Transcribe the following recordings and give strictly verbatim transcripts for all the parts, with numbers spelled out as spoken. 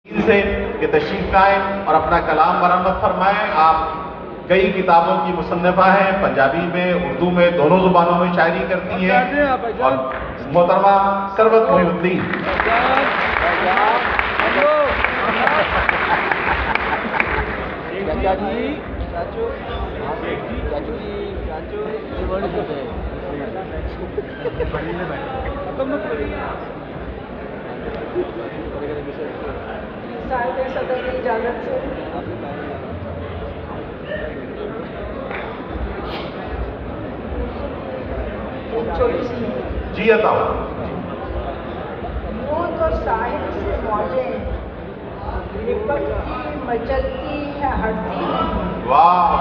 से कि तशरीफ लाएं और अपना कलाम बरामद फरमाएं। आप कई किताबों की मुसन्निफा हैं, पंजाबी में, उर्दू में, दोनों जुबानों में शायरी करती हैं। और मोहतरमा सरवत मोहिउद्दीन सदर की इजाजत से छोटी सी जी अताओ। यूं तो साहिल से मौजें लिपटती मचलती है हटती नहीं। वाह।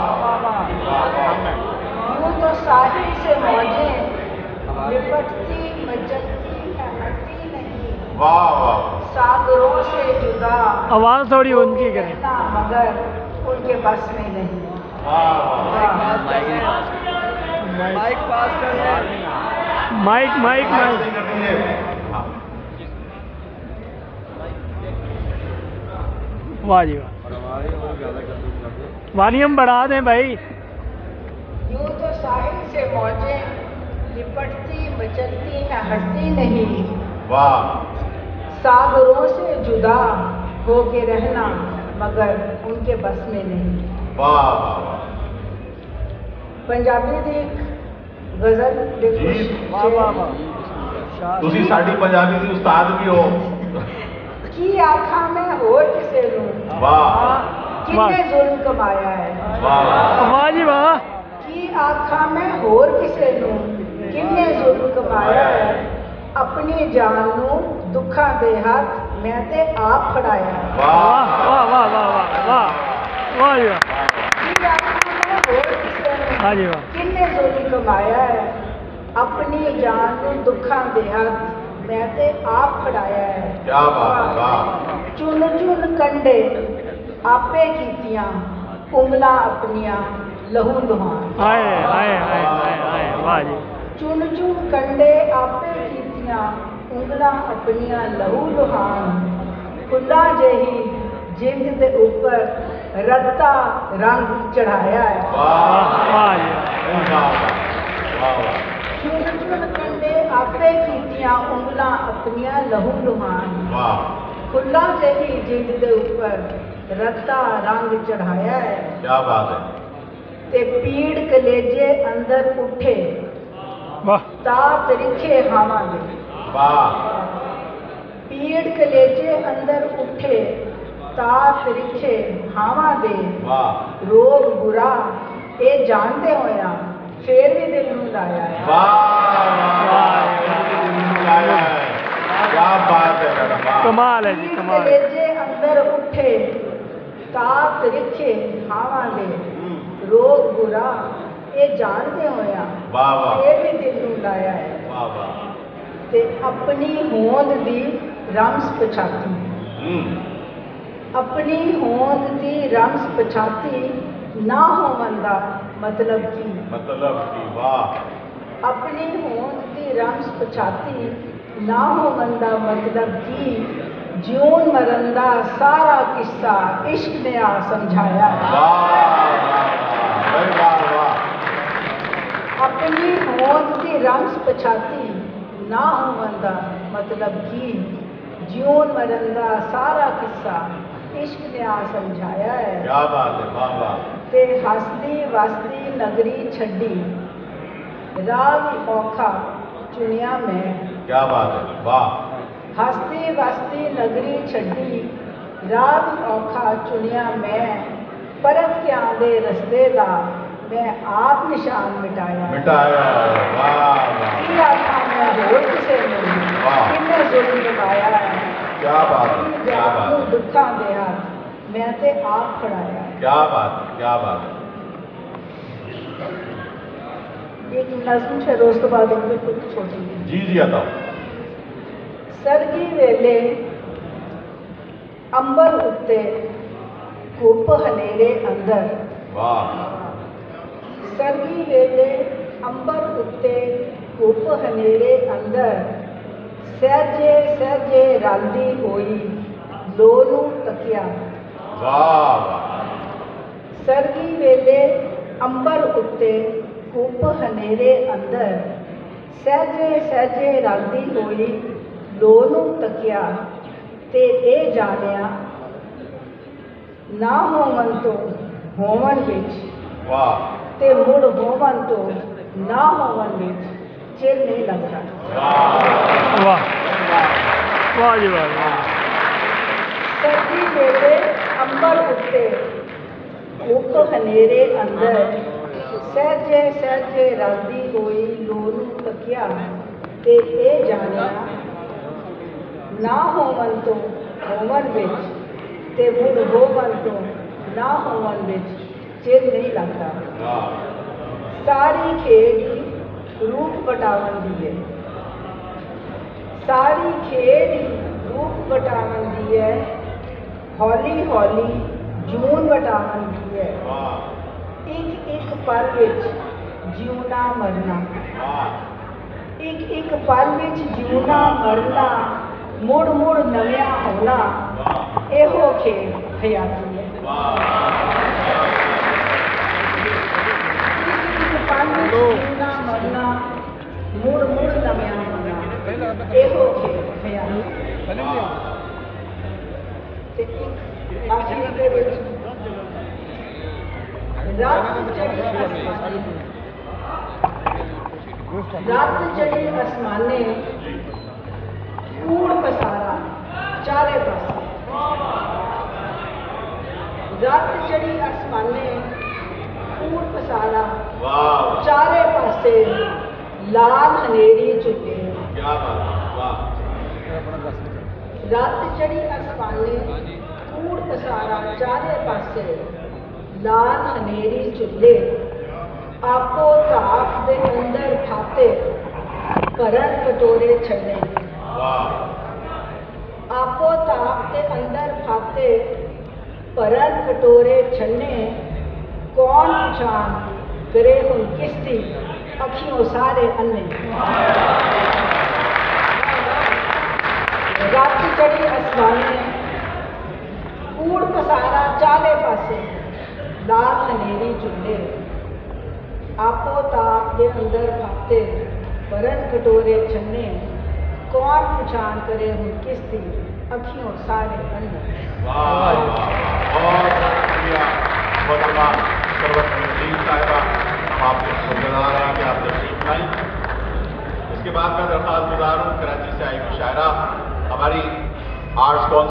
यूं तो साहिल से मौजें लिपटती मचलती है हटती नहीं। वाह वाह। सागरों से जुदा आवाज थोड़ी उनकी करें, मगर उनके बस में नहीं। माइक पास कर माइक माइक माइक वाह जी वाह, वॉल्यूम बढ़ा दें भाई। यूं तो साहिल से मौजें लिपटती मचलती है हटती नहीं। वाह। सागरों से जुदा होके रहना मगर उनके बस में नहीं। वाह वाह। पंजाबी ਦੀ गजल देखो। जी। वाह वाह वाह। तुसी साडी पंजाबी दी उस्ताद भी हो। की आखा मैं होर किसे नूं वाह। किन्ने जुल्म कमाया है। वाह वाह जी वाह। की आखा मैं होर किसे नूं किन्ने जुल्म कमाया है। अपनी जान नूं दुखा दे हाथ मैं ते आप फड़ाया है। वाह वाह वाह वाह वाह वाह वाह जी वाह। की आखा मैं होर किसे नूं हाँ जी वाह। किन्ने जुल्म कमाया है। अपनी जान नूं दुखा दे हाथ मैं ते आप फड़ाया है। क्या बात है। वाह। चुन चुन कंडे आपे कीतियां उंगलां अपनियां लहू दुहान। हाय हाय हाय हाय हाय वाह जी। चुन चुन कंडे आपे कीतियां उंगलां अपनियां लहू लुहान। खुला जही जिंद दे ऊपर रत्ता रंग चढ़ाया है। वाह वाह जी वाह वाह। चुन चुन कंडे आपे कीतियां उंगलां अपनियां लहू लुहान। वाह। खुला जही जिंद दे ऊपर रत्ता रंग चढ़ाया है। क्या बात है। ते पीड़ कलेजे अंदर उठे वाह। ता तरीखे हावां दे। वाह। पीड़ कलेजे अंदर उठे ता तरीखे हावां दे। वाह रोग बुरा ये जानते होया फिर भी दिल नूं लाया है। वाह। क्या बात है मैडम। वाह। कमाल है जी पीड़ कमाल है। कलेजे अंदर उठे ता तरीखे हावां दे। रोग बुरा ये जानते होया वाह वाह। फिर भी दिल नूं लाया है। वाह वाह। ते अपनी होंद दी रमस पछाती। हम्म। अपनी होंद दी रमस पछाती ना होवन दा मतलब की। मतलब कि वाह। अपनी होंद दी रमस पछाती ना होवन दा मतलब की। जीवन मरन दा सारा किस्सा इश्क ने आ समझाया है। वाह वाह वाह। अपनी होंद दी रमस पछाती ना होवन दा मतलब की। जीवन मरन दा सारा किस्सा इश्क ने आ समझाया है। क्या बात है। वाह वाह। ते हसदी वसदी नगरी छड्डी राह भी औखा चुनिया मैं। क्या बात है। वाह। हसदी वसदी नगरी छड्डी राह भी औखा चुनिया मैं। परत क्या दे रस्ते दा मैं आप निशान मिटाया। मिटाया। वाह वाह। की आखा मैं होर किसे नूं वाह। किन्ने जुल्म लगाया है। क्या बात है। अपनी क्या जान बात नूं है। दुखा दे हाथ मैं ते आप फड़ाया। क्या बात है। क्या बात है। एक नज़म फिर उस तो बाद एक बिल्कुल छोटी। जी जी अताओ। सरगी वेले अंबर उत्ते कुप हनेरे अंदर। वाह। सरगी वेले अंबर उत्ते कुप हनेरे अंदर सहजे सहजे रलदी होई ਲੋਨੂ ਤਕਿਆ। ਵਾਹ ਵਾਹ ਸਰਗੀ ਵੇਲੇ ਅੰਬਰ ਉੱਤੇ ਕੁੱਪ ਹਨੇਰੇ ਅੰਦਰ ਸਹਿਜੇ ਸਹਿਜੇ ਰਲਦੀ ਹੋਈ ਲੋਨੂ ਤਕਿਆ ਤੇ ਇਹ ਜਾਣਿਆ ਨਾ ਹੋਵਨ ਤੋਂ ਹੋਵਨ ਵਿੱਚ ਵਾਹ ਤੇ ਮੁੜ ਹੋਵਨ ਤੋਂ ਨਾ ਹੋਵਨ ਵਿੱਚ ਚਿਰ ਨਹੀਂ ਲੱਗਦਾ। ਵਾਹ ਵਾਹ ਜੀ ਵਾਹ ਵਾਹ। ਸਰਦੀ ਵੇਲੇ ਅੰਬਰ ਉੱਤੇ ਕੁੱਪ ਹਨੇਰੇ ਅੰਦਰ ਸਹਿਜੇ ਸਹਿਜੇ ਰਲਦੀ ਹੋਈ ਲੋਨੂ ਤਕਿਆ ਤੇ ਇਹ ਜਾਣਿਆ ਨਾ ਹੋਵਨ ਤੋਂ ਹੋਵਨ ਵਿੱਚ ਤੇ ਮੁੜ ਹੋਵਨ ਤੋਂ ਨਾ ਹੋਵਨ ਵਿੱਚ ਚਿਰ ਨਹੀਂ ਲੱਗਦਾ। ਵਾਹ ਸਾਰੀ ਖੇਡ ਰੂਪ ਵਟਾਵਨ ਦੀ ਹੈ। ਸਾਰੀ ਖੇਡ ਰੂਪ ਵਟਾਵਨ ਦੀ ਹੈ। ਹੌਲੀ ਹੌਲੀ ਜੂਨ ਵਟਾਵਨ ਦੀ ਹੈ। ਵਾਹ ਇੱਕ ਇੱਕ ਪਲ ਵਿੱਚ ਜਿਉਣਾ ਮਰਨਾ। ਵਾਹ ਇੱਕ ਇੱਕ ਪਲ ਵਿੱਚ ਜਿਉਣਾ ਮਰਨਾ ਮੁੜ ਮੁੜ ਨਵਿਆਂ ਹੋਣਾ ਵਾਹ ਇਹੋ ਖੇਡ ਹਯਾਤੀ ਹੈ। ਇੱਕ ਪਲ ਵਿੱਚ ਜਿਉਣਾ ਮਰਨਾ ਮੁੜ ਮੁੜ ਨਵਿਆਂ ਹੋਣਾ ਇਹੋ ਖੇਡ ਹਯਾਤੀ। ਤੇ ਇੱਕ ਆਖਿਰ ਦੇ ਵਿੱਚ ਰਾਤ ਚੜੀ ਅਸਮਾਨੇ ਰਾਤ ਚੜੀ ਅਸਮਾਨੇ ਕੂੜ ਪਸਾਰਾ ਚਾਰੇ ਪਾਸੇ। ਰਾਤ ਚੜੀ ਅਸਮਾਨੇ ਕੂੜ ਪਸਾਰਾ ਵਾਹ ਚਾਰੇ ਪਾਸੇ ਲਾਲ ਹਨੇਰੀ ਝੁੱਟੇ। ਕੀ ਬਾਤ ਵਾਹ ਰਾਤ ਚੜੀ ਅਸਮਾਨੇ ਕੂੜ ਪਸਾਰਾ ਚਾਰੇ ਪਾਸੇ ਲਾਲ ਹਨੇਰੀ ਝੁੱਲੇ। ਆਪੋ ਤਾਪ ਦੇ ਅੰਦਰ ਖਾਤੇ ਭਰਨ ਕਟੋਰੇ ਛੱਡੇ। ਵਾਹ ਆਪੋ ਤਾਪ ਦੇ ਅੰਦਰ ਖਾਤੇ ਭਰਨ ਕਟੋਰੇ ਛੰਨੇ। ਕੌਣ ਪਛਾਣ ਕਰੇ ਹੁਣ ਕਿਸਤੀ ਅੱਖੀਓਂ ਸਾਰੇ ਅੰਨੇ। ਰਾਤ ਚੜੀ ਅਸਮਾਨੇ ਕੂੜ ਪਸਾਰਾ ਚਾਰੇ ਪਾਸੇ ਲਾਲ ਹਨੇਰੀ ਝੁੱਲੇ। ਆਪੋ ਤਾਪ ਦੇ ਅੰਦਰ ਖਾਤੇ ਭਰਨ ਕਟੋਰੇ ਛੰਨੇ। ਕੌਣ ਪਛਾਣ ਕਰੇ ਹੁਣ ਕਿਸਤੀ ਅੱਖੀਓਂ ਸਾਰੇ ਅੰਨੇ। वाह बहुत शुक्रिया मोहतरमा सरवत नजीर साहिबा, हम आपके शुक्रगुजार हैं कि आप तशरीफ लाई। इसके बाद मैं दरख्वास्त गुजार हूँ कराची से आई मुशायरा हमारी आर्ट्स